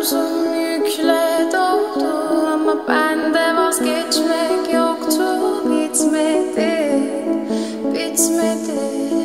omzum yükle doldu ama bende vazgeçmek yoktu. Bitmedi, bitmedi.